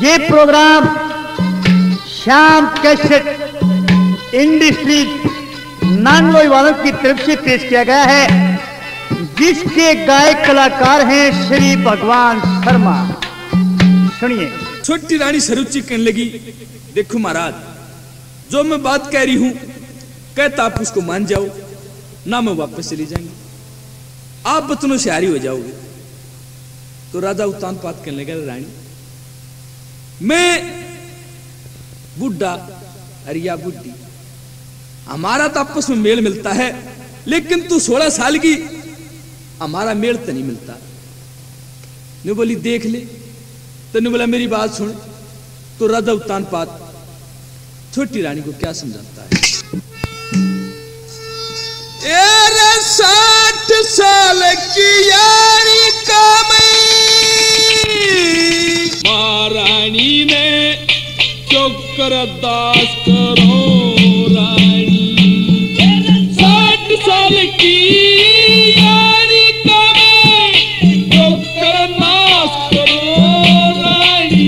ये program Shyam cassette industry Nangloi वालों की तरफ से पेश किया गया है, जिसके गायक कलाकार हैं श्री भगवान शर्मा। सुनिए। छोटी रानी सरुचि कहने लगी, देखो महाराज, जो मैं बात कह रही हूं कहता आप उसको मान जाओ, ना मैं वापस चली जाएंगे, आप बचनों से हारी हो जाओगे। तो राजा उत्तान पात कहने लगा, रानी मैं बुढ़ा अरिया बुढ़ी, हमारा तो आपस में मेल मिलता है, लेकिन तू 16 साल की, हमारा मेल तो नहीं मिलता। ने बोली देख ले, तो ने बोला मेरी बात सुन। तो राजा उत्तान पात छोटी रानी को क्या समझाता है। 60 साल की यारी का महारानी ने क्यों कर दास करो रानी, 60 साल की यारी का क्यों कर नाश करो रानी।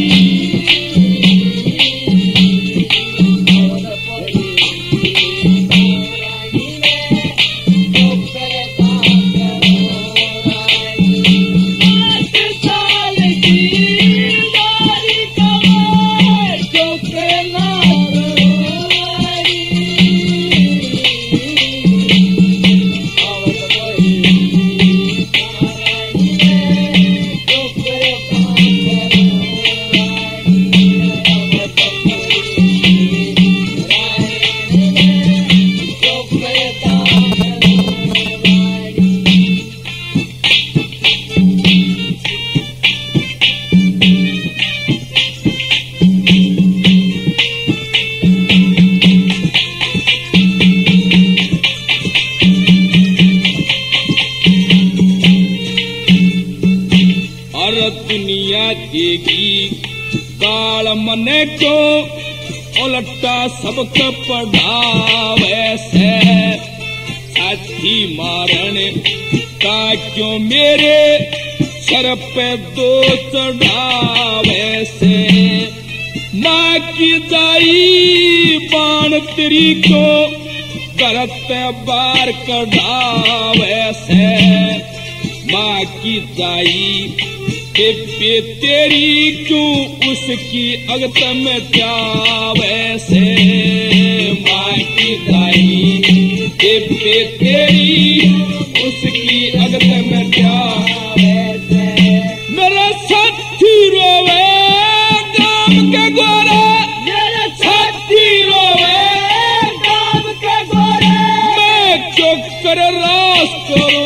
मने को उलटा सबक पढ़ावे से, साथी मारण का क्यों मेरे सर पे दो चढ़ावे से। माँ की जाई बाण तेरी को करते बार कढ़ावे से, माँ की जाई दिव्य तेरी क्यों उसकी अगत में जावे से। माँ की दाई दिव्य तेरी उसकी अगत में जावे से। मेरा साथी रोवे गाम के गोरे, मेरा साथी रोवे गाम के गोरे, मैं क्यों कर रास करो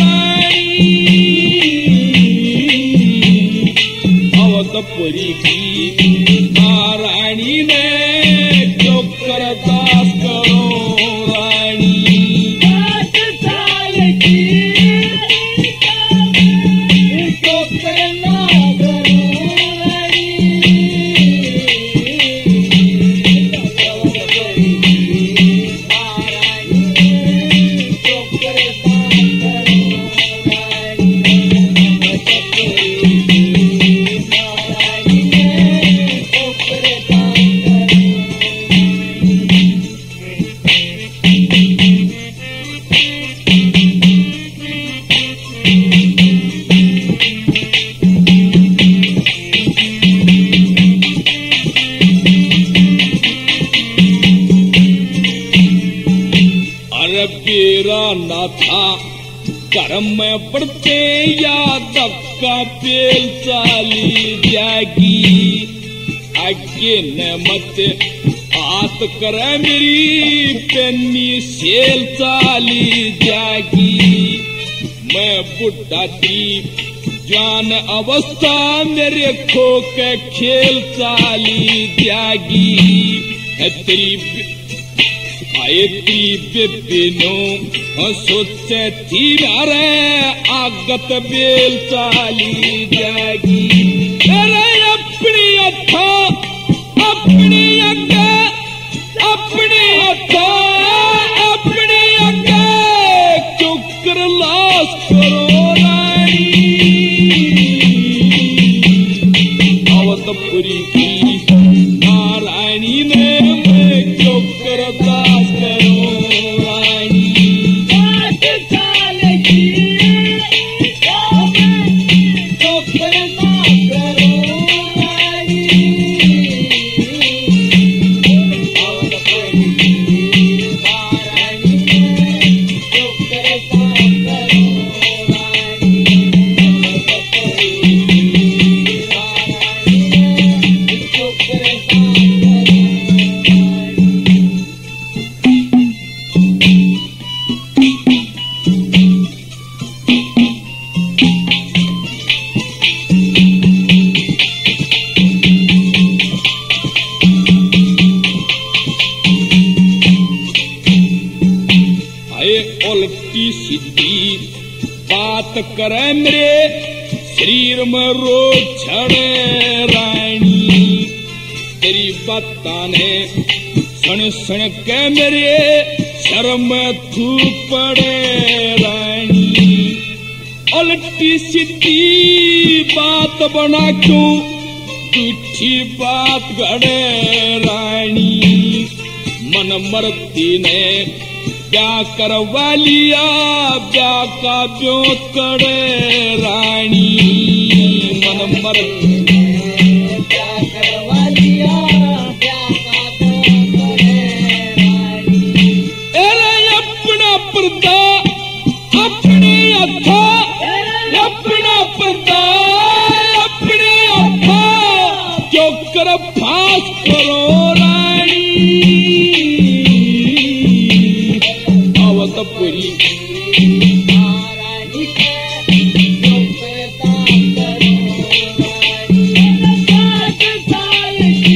परी की महारानी ने क्यों कर दास करो रानी। 60 साल की क्यों करना करो रानी। ना था कर्म में बढ़ते या धक्का पेल चाली जाएगी, आगे न मत हाथ करे मेरी पेनी सेल चाली जाएगी। मैं बुढ़ा थी जवान अवस्था मेरे खो के खेल चाली जाएगी। तेरी बेबिनो सोचे थी रे आगत बेल चाली जाएगी। अरे अपनी अथा अपनी अग्गा अपनी अथा अपनी अग्गा चुकर लाश करो रानी। अवधपुरी की महारानी ने मैं क्यों करदास करूं रानी। 8 साल की क्यों करदास करूं रानी। अवधपुरी की महारानी ने क्यों करदास करूं रानी। उल्टी सीधी बात करे मेरे शरीर में रोग छड़े रानी। तेरी बातां ने सुन सुन के मेरे शर्म थू पड़े रानी। उल्टी सीधी बात बना क्यों झूठी बात गड़े रानी। मन मरती ने ब्याह करवा लिया ब्याह का ब्यों करे रानी। मन मरती ने ब्याह करवा लिया ब्याह का ब्यों करे रानी। अरे अपना पर्दा अपने अथा अपना पर्दा अपने अथा क्यों कर फांस करो रानी। अवधपुरी महारानी के क्यों करदास करूं रानी। 8 साल की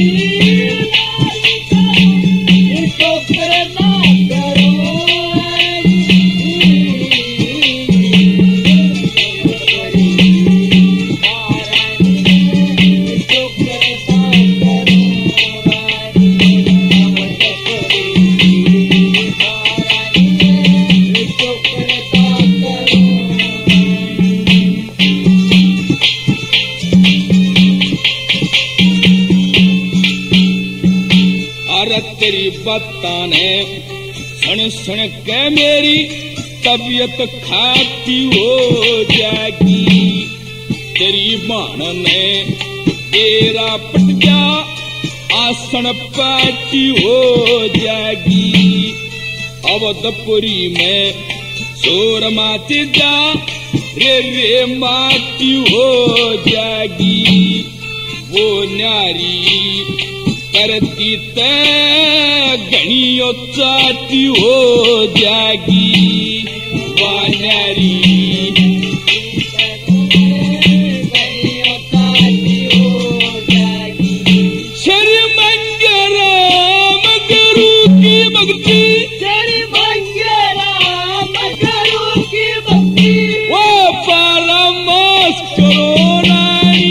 क्यों करदास करूं रानी। अवधपुरी महारानी के क्यों करदास करूं रानी। अरे तेरी बातां ने सुन सुन के मेरी तबीयत खाती हो जाएगी। तेरी मान ने तेरा पट जा आसन पाटी हो जाएगी। अवधपुरी में शोर माची जा रे रे माटी हो जाएगी। वो न्यारी करती तय गणियों चाटी हो जाएगी। वह न्यारी शरी मंगरा मगरू की भक्ति तेरी मंगेरा मगरू की भक्ति वो परामर्श करो रानी।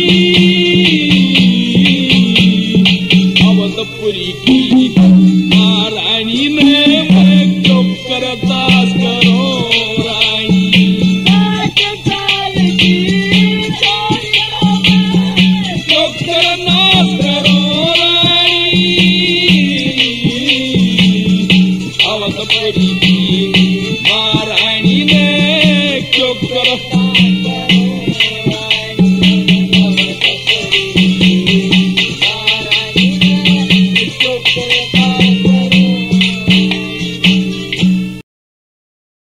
अवधपुरी की महारानी ने मैं क्यों करदास करो रानी। 8 साल की क्यों करदास करो रानी। अवधपुरी की महारानी ने क्यों करदास महारानी ने क्यों करदास